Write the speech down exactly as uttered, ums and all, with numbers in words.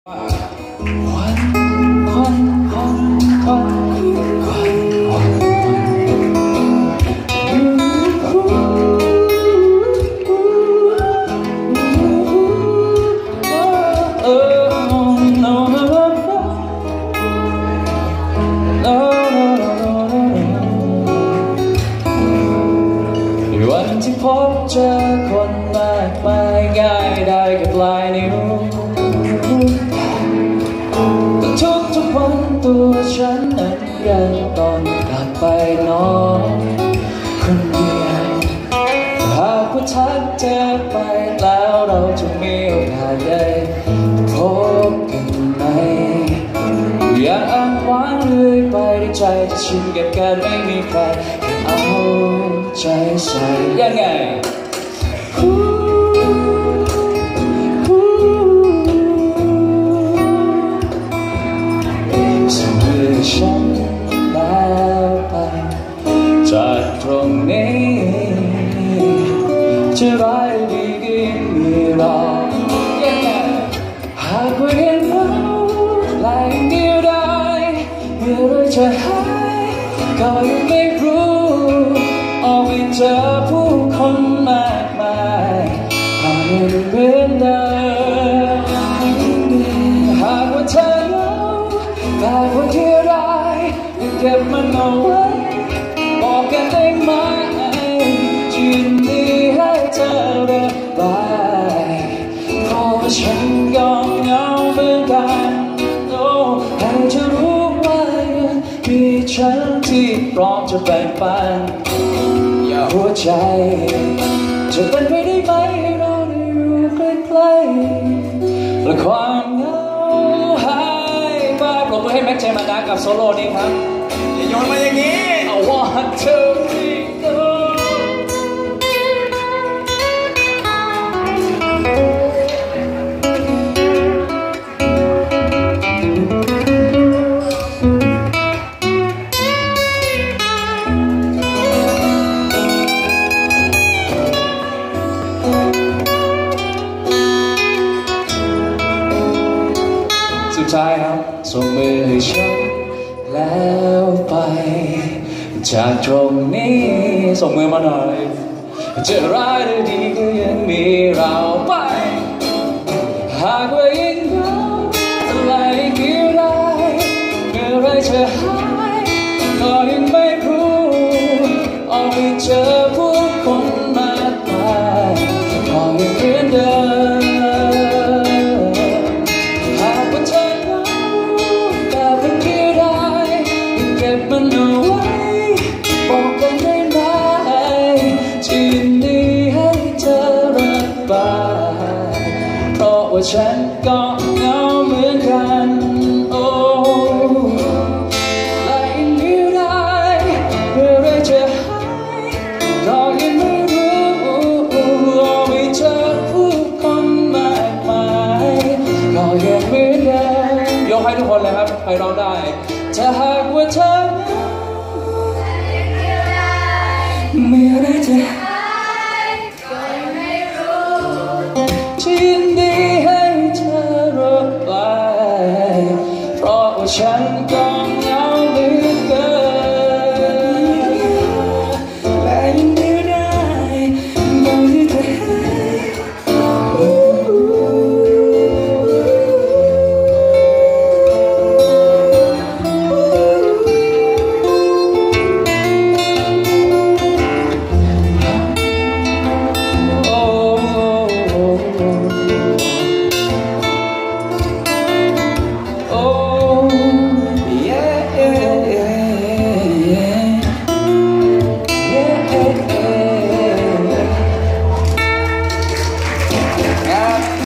วันที่พบเจอคนมากมายง่ายได้กับปลายนิ้วแต่ทุกทุกวันตัวฉันนั้นยังต้องกลับไปนอนคนเดียวหากว่าทักเธอไปแล้วเราจะมีโอกาสได้พบกันไหมอยากอ้างว้างเรื่อยไปในใจจะชินกับการไม่มีใครเอาใจใส่ยังไงส่งมือฉันแล้วไปจากตรงนี้จะร้ายดีก็ยังมีเรายังไงหากว่าเห็นเราและยังเดียวได้เมื่อไรจะหายก็ยังไม่รู้ออกไปเจอผู้คนมากมายหากไม่เหมือนเดิมหากว่าเธอเหงาหากว่าเที่ยวร้ายเก็บมันเอาไว้บอกกันได้ไหมยินดีให้เธอระบายเพราะว่าฉันก็เหงาเหมือนกันโอ้ให้เธอรู้ไว้มีฉันที่พร้อมจะแบ่งปันหัวใจจะเป็นไปได้ไหมให้เราได้อยู่ใกล้ๆและความเหงาหายไปปรบมือให้แม็กเจมานากับโซโล่นี้ครับอย่าโยนมาอย่างนี้เอาว่าเธอสุดท้ายครับส่งมือให้ฉันแล้วไปจากตรงนี้ส่งมือมาหน่อยจะร้ายหรือดีก็ยังมีเราไปหากว่ายังเหงาอะไรกี่ไรเมื่อไรจะหายก็ยังไม่รู้ออกไปเจอผู้คนมากมายก็ยังเหมือนเดิมมันเอาไว้บอกกันได้ไหมที่นี่ให้เธอรักบายเพราะว่าฉันก็เหงาเหมือนกันโอ้และยังมีได้เมื่อไรจะหายก็ยังไม่รู้ไม่เจอผู้คนมากมายก็ยังเหมือนเดิมยกให้ทุกคนเลยครับใครร้องได้ถ้าหากว่าเธอเมื่อไรจะ